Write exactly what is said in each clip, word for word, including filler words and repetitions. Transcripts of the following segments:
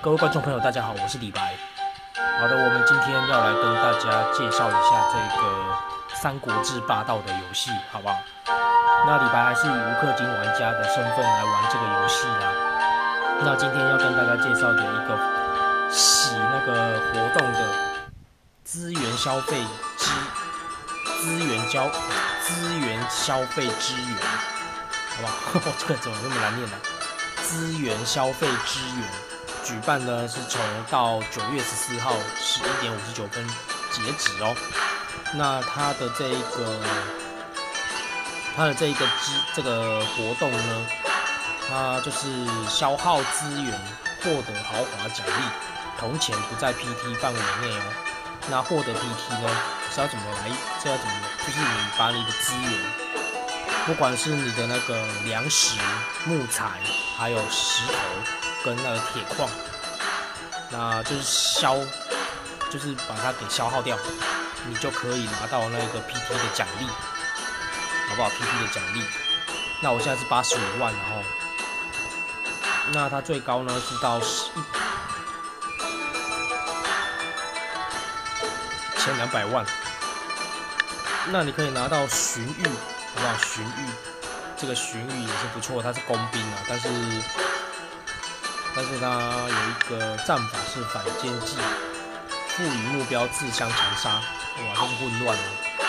各位观众朋友，大家好，我是李白。好的，我们今天要来跟大家介绍一下这个《三国志霸道》的游戏，好不好？那李白还是以无氪金玩家的身份来玩这个游戏啦。那今天要跟大家介绍的一个洗那个活动的资源消费支资源交资源消费支援，好不好？这个怎么那么难念呢、啊？资源消费支援举办呢是从到九月十四号十一点五十九分截止哦。那它的这一个它的这一个支这个活动呢，它就是消耗资源获得豪华奖励，铜钱不在 P T 范围内哦。那获得 P T 呢是要怎么来？是要怎么？就是你把你的资源，不管是你的那个粮食、木材，还有石头跟那个铁矿，那就是消，就是把它给消耗掉，你就可以拿到那个 P T 的奖励，好不好 ？P T 的奖励。那我现在是八十五万，然后，那它最高呢是到一千两百万。那你可以拿到荀彧，好不好？荀彧，这个荀彧也是不错，他是工兵啊，但是但是他有一个战法是反间计，赋予目标自相残杀，哇，这是混乱了。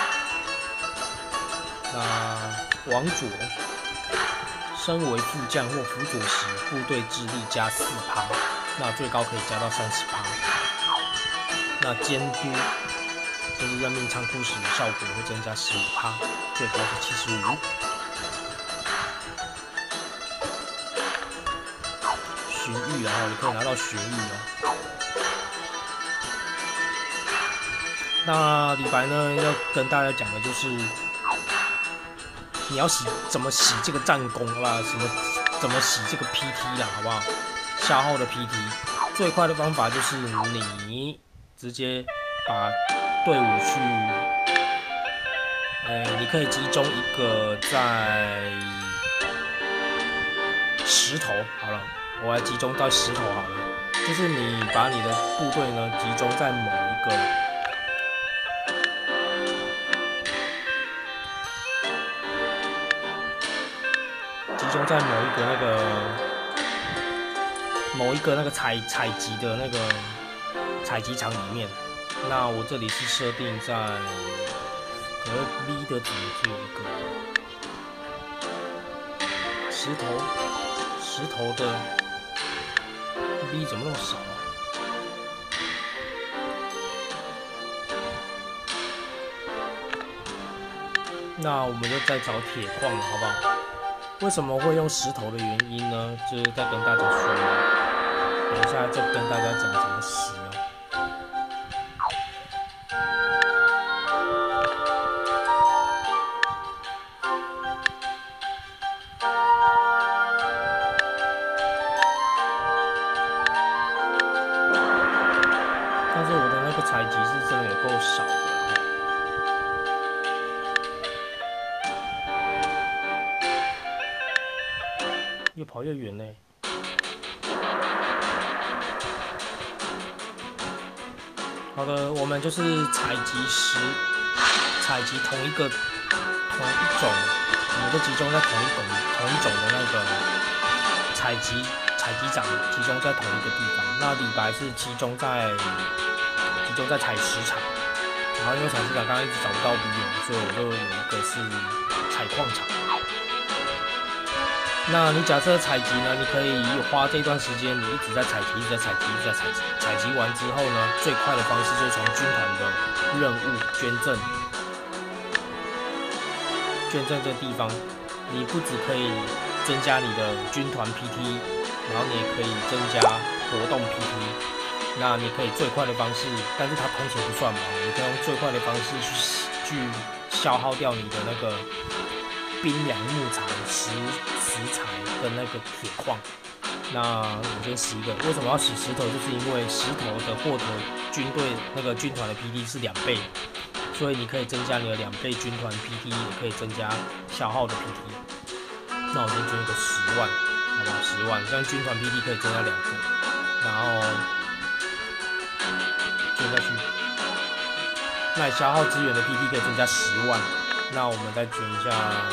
那王佐，身为副将或辅佐时，部队智力加四趴，那最高可以加到三十趴。那监督。就是任命仓库时效果会增加十五趴，最高是七十五。荀彧，然后你可以拿到荀彧哦。那李白呢要跟大家讲的就是，你要洗怎么洗这个战功，好不好？什么怎么洗这个 P T 啦，好不好？消耗的 P T 最快的方法就是你直接把队伍去，呃，你可以集中一个在石头，好了，我来集中到石头好了，就是你把你的部队呢集中在某一个，集中在某一个那个某一个那个采采集的那个采集场里面。那我这里是设定在，可能 V 的怎么只有一个石头，石头的 V 怎么那么少啊？那我们就再找铁矿了，好不好？为什么会用石头的原因呢？就是再跟大家说，等一下再跟大家讲怎么洗。但是我的那个采集是真的有够少的，越跑越远呢。好的，我们就是采集时，采集同一个同一种，我们就集中在同一种同一种的那个采集采集场，集中在同一个地方。那李白是集中在。集中在采石场，然后因为采石场刚刚一直找不到 V 哦，所以我就有一个是采矿场。那你假设采集呢，你可以花这段时间，你一直在采集，一直在采集，一直在采集。采集完之后呢，最快的方式就是从军团的任务捐赠，捐赠这个地方，你不只可以增加你的军团 P T， 然后你也可以增加活动 P T。那你可以最快的方式，但是它铜钱不算嘛，你可以用最快的方式去去消耗掉你的那个冰凉木材、石石材跟那个铁矿。那我先洗一个，为什么要洗石头？就是因为石头的获得军队那个军团的 P T 是两倍，所以你可以增加你的两倍军团 P T， 也可以增加消耗的 P T。那我先捐一个十万，好不好？十万，这样军团 P T 可以增加两个。 然后捐下去。那你消耗资源的 P T 可以增加十万，那我们再捐一下。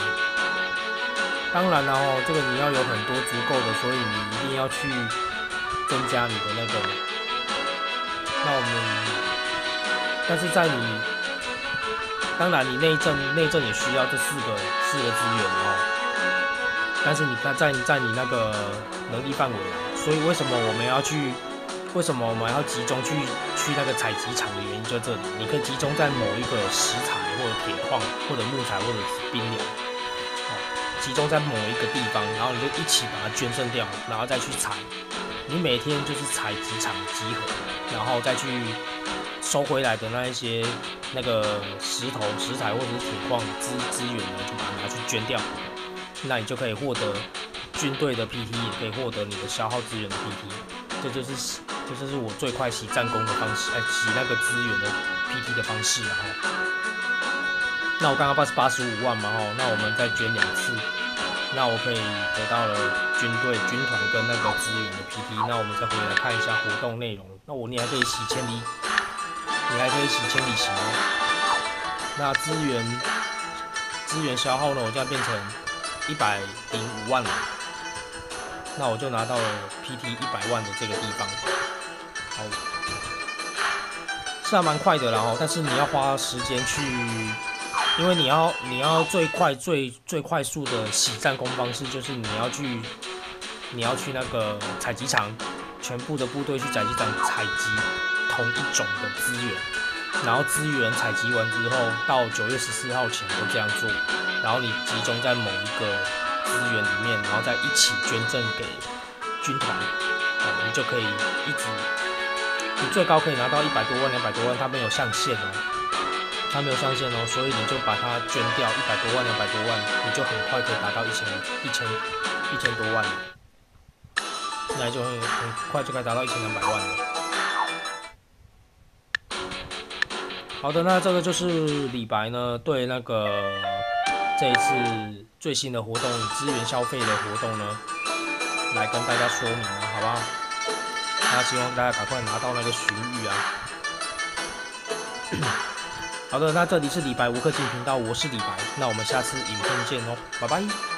当然了哦，这个你要有很多足够的，所以你一定要去增加你的那个。那我们，但是在你，当然你内政内政也需要这四个四个资源哦。但是你看在在你那个能力范围，所以为什么我们要去？为什么我们要集中去去那个采集场的原因就这里，你可以集中在某一个石材或者铁矿或者木材或者是冰凉，哦，集中在某一个地方，然后你就一起把它捐赠掉，然后再去采。你每天就是采集场集合，然后再去收回来的那一些那个石头、石材或者是铁矿资资源呢，就把它拿去捐掉，那你就可以获得军队的 P T， 也可以获得你的消耗资源的 P T， 这就是。这就是我最快洗战功的方式，哎，洗那个资源的 P T 的方式啊。那我刚刚八十八十五万嘛，吼，那我们再捐两次，那我可以得到了军队、军团跟那个资源的 P T。那我们再回来看一下活动内容。那我你还可以洗千里，你还可以洗千里行哦。那资源资源消耗呢，我就要变成一百零五万了。那我就拿到了 P T 一百万的这个地方。好，是还蛮快的啦哦，但是你要花时间去，因为你要你要最快最最快速的洗战功方式，就是你要去你要去那个采集场，全部的部队去采集场采集同一种的资源，然后资源采集完之后，到九月十四号前都这样做，然后你集中在某一个资源里面，然后再一起捐赠给军团，哦，你就可以一直。你最高可以拿到一百多万、两百多万，它没有上限哦，它没有上限哦，所以你就把它捐掉一百多万、两百多万，你就很快可以达到一千、一千、一千多万了，那就很很快就可以达到一千两百万了。好的，那这个就是李白呢对那个这一次最新的活动资源消费的活动呢，来跟大家说明了，好不好？那希望大家赶快拿到那个荀彧啊！好的，那这里是李白无氪金频道，我是李白，那我们下次影片见哦，拜拜。